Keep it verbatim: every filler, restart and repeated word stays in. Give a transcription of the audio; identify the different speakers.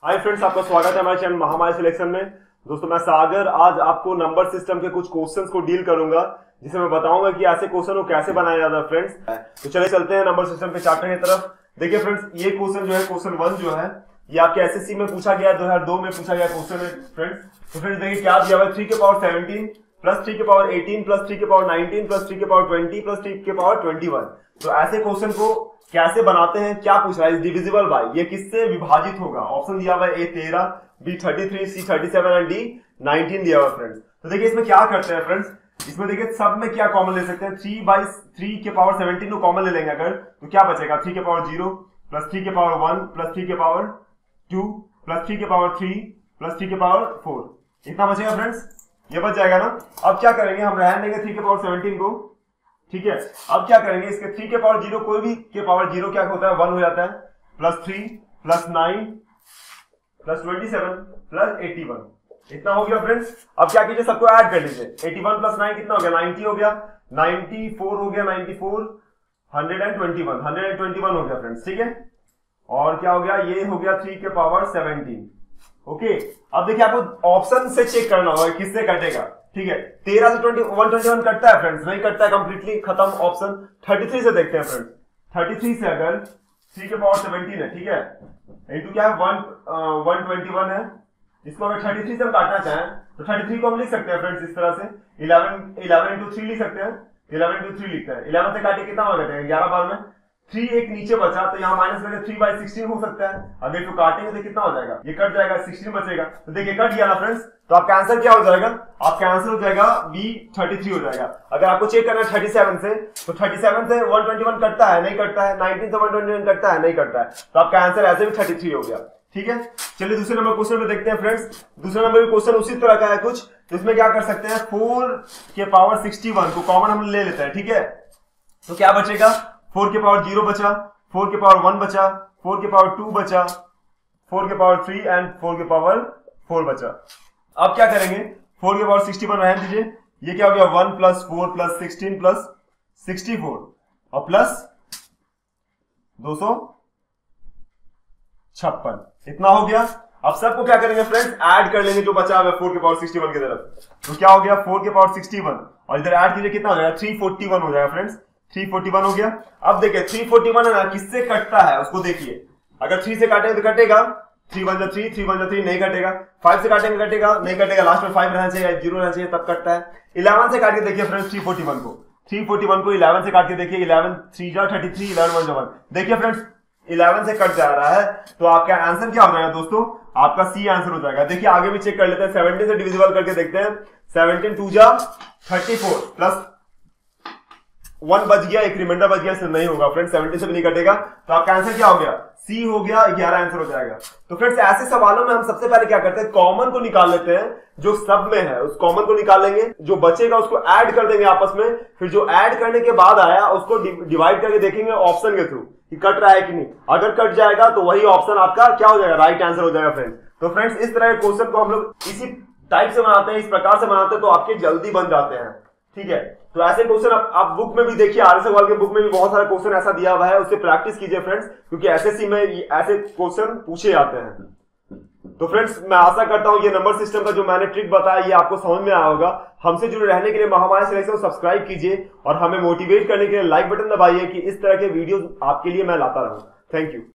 Speaker 1: Hi friends, आपका स्वागत है हमारे चैनल महामारी सिलेक्शन में। दोस्तों मैं सागर आज आपको नंबर सिस्टम के कुछ क्वेश्चंस को डील करूंगा, जिसे मैं बताऊंगा कि ऐसे क्वेश्चन को कैसे बनाया जाता है फ्रेंड्स। तो चलिए चलते हैं नंबर सिस्टम के चैप्टर की तरफ। देखिए फ्रेंड्स, ये क्वेश्चन जो है क्वेश्चन वन जो है ये आपके एसएससी में पूछा गया, दो हजार दो में पूछा गया क्वेश्चन है फ्रेंड्स। तो फ्रेंड्स देखिए क्या दिया हुआ है, थ्री के पावर सेवनटीन प्लस थ्री के पावर एटीन प्लस थ्री के पावर नाइनटीन प्लस थ्री के पावर ट्वेंटी प्लस थ्री के पावर ट्वेंटी वन। तो ऐसे क्वेश्चन को कैसे बनाते हैं, क्या पूछ रहा है, डिविजिबल बाय, ये किससे विभाजित होगा। ऑप्शन दिया हुआ है ए तेरह, B thirty three, C thirty seven and D nineteen दिया हुआ है फ्रेंड्स। तो देखिए इसमें क्या करते हैं फ्रेंड्स, इसमें देखिए सब में क्या कॉमन ले सकते हैं, थ्री बाई थ्री के पावर सेवनटीन को कॉमन ले लेंगे अगर, तो क्या बचेगा, थ्री के पावर जीरो प्लस थ्री के पावर वन प्लस थ्री के पावर टू प्लस थ्री के पावर थ्री प्लस थ्री के पावर फोर, इतना बचेगा फ्रेंड्स, ये बच जाएगा ना। अब क्या करेंगे, हम रहने देंगे थ्री के पावर सेवनटीन को, ठीक है। अब क्या करेंगे, इसके थ्री के पावर जीरो, कोई भी के पावर जीरो क्या होता है, वन हो जाता है, plus three plus nine plus twenty seven plus eighty one, इतना हो गया फ्रेंड्स। अब क्या कीजिए, सबको ऐड कर लीजिए, एटी वन प्लस नाइन कितना हो गया, नाइनटी हो गया, नाइनटी फोर हो गया, ninety four, hundred and twenty one, hundred and twenty one हो गया फ्रेंड्स, ठीक है। और क्या हो गया, ये हो गया थ्री के पावर सेवनटीन। ओके, अब देखिए आपको ऑप्शन से चेक करना होगा किससे कटेगा, ठीक है। तेरह से ट्वेंटी वन ट्वेंटी वन कटता है फ्रेंड्स, नहीं कटता है, कंप्लीटली खत्म ऑप्शन। थर्टी थ्री से देखते हैं फ्रेंड्स, थर्टी थ्री से अगर थ्री के पावर सेवनटीन है, ठीक है, इंटू क्या है वन वन ट्वेंटी वन है, इसको अगर थर्टी थ्री से हम काटना चाहें तो थर्टी थ्री को हम लिख सकते हैं फ्रेंड्स इस तरह से, इलेवन इलेवन इंटू थ्री लिख सकते हैं, इलेवन इंटू थ्री लिखते हैं, इलेवन से काटे कितना हो जाएगा, ग्यारह बार में थ्री एक नीचे बचा, तो यहाँ माइनस करके थ्री बाई सिक्सटीन हो सकता है, अगर इसको काटेंगे तो कितना हो जाएगा, ये कट जाएगा, सिक्सटीन बचेगा। तो देखिए कट गया ना फ्रेंड्स, तो आपका आंसर क्या हो जाएगा, आपका आंसर हो जाएगा बी थर्टी थ्री हो जाएगा। अगर आपको चेक करना है थर्टी सेवन से, तो थर्टी सेवन से वन ट्वेंटी वन कटता है, नहीं कटता है, नाइनटीन से वन ट्वेंटी वन कटता है, नहीं कटता है, तो आपका आंसर ऐसे भी थर्टी थ्री हो गया, ठीक है। चलिए दूसरे नंबर क्वेश्चन में देखते हैं फ्रेंड्स। दूसरे नंबर भी क्वेश्चन उसी तरह का है कुछ, तो इसमें क्या कर सकते हैं, फोर के पावर सिक्सटी वन को कॉमन हम ले लेते हैं, ठीक है। तो क्या बचेगा, फोर के पावर जीरो बचा, फोर के पावर वन बचा, फोर के पावर टू बचा, फोर के पावर थ्री एंड फोर के पावर फोर बचा। अब क्या करेंगे, फोर के पावर सिक्सटी वन रहने दीजिए, ये क्या हो गया, one plus four plus sixteen plus sixty four और प्लस दो सौ छप्पन, इतना हो गया। अब सबको क्या करेंगे फ्रेंड्स, ऐड कर लेंगे जो बचा हुआ है फोर के पावर सिक्सटी वन की तरफ। तो क्या हो गया, फोर के पावर सिक्सटी वन और इधर ऐड कीजिए, कितना हो जाएगा, थ्री फोर्टी वन हो जाएगा फ्रेंड्स, थ्री फोर्टी वन हो गया। अब देखिए थ्री फोर्टी वन है ना, किससे कटता है उसको देखिए, अगर थ्री से काटेंगे तो कटेगा, थ्री वन जा थ्री, थ्री वन जा थ्री, नहीं कटेगा, फाइव से काटेंगे कटेगा, नहीं कटेगा, लास्ट में फाइव रहना चाहिए, जीरो रहना चाहिए, तब कटता है। इलेवन से काट के देखिए फ्रेंड्स, थ्री फोर्टी वन को थ्री फोर्टी वन को इलेवन से काट के देखिए, इलेवन थ्री जा थर्टी थ्री, इलेवन वन जा वन, देखिए फ्रेंड्स इलेवन से कट जा रहा है, तो आपका आंसर क्या हो जाएगा दोस्तों, आपका सी आंसर हो जाएगा। देखिए आगे भी चेक कर लेते हैं, सेवनटीन से डिविजिबल करके देखते हैं, सेवनटीन टू जा थर्टी फोर प्लस वन बच गया, एक रिमाइंडर बच गया, इससे नहीं होगा फ्रेंड्स, सेवनटीन से भी नहीं कटेगा, तो आपका आंसर क्या हो गया, सी हो गया, ग्यारह आंसर हो जाएगा। तो फ्रेंड्स ऐसे सवालों में हम सबसे पहले क्या करते हैं, कॉमन को निकाल लेते हैं, जो सब में है उस कॉमन को निकाल लेंगे, जो बचेगा उसको ऐड कर देंगे आपस में, फिर जो ऐड करने के बाद आया उसको डिवाइड करके देखेंगे ऑप्शन के थ्रू कि कट रहा है कि नहीं, अगर कट जाएगा तो वही ऑप्शन आपका क्या हो जाएगा, राइट आंसर हो जाएगा फ्रेंड्स। तो फ्रेंड्स इस तरह के क्वेश्चन को हम लोग इसी टाइप से बनाते हैं, इस प्रकार से बनाते हैं, तो आपके जल्दी बन जाते हैं, ठीक है। तो ऐसे क्वेश्चन आप, आप बुक में भी देखिए, आरएस अग्रवाल के बुक में भी बहुत सारा क्वेश्चन ऐसा दिया हुआ है, उससे प्रैक्टिस कीजिए फ्रेंड्स, क्योंकि एसएससी में ऐसे क्वेश्चन पूछे जाते हैं। तो फ्रेंड्स मैं आशा करता हूं ये नंबर सिस्टम का जो मैंने ट्रिक बताया ये आपको समझ में आया होगा। हमसे जुड़े रहने के लिए महामारी सिलेक्शन को सब्सक्राइब कीजिए और हमें मोटिवेट करने के लिए लाइक बटन दबाइए कि इस तरह के वीडियो आपके लिए मैं लाता रहूं। Thank you.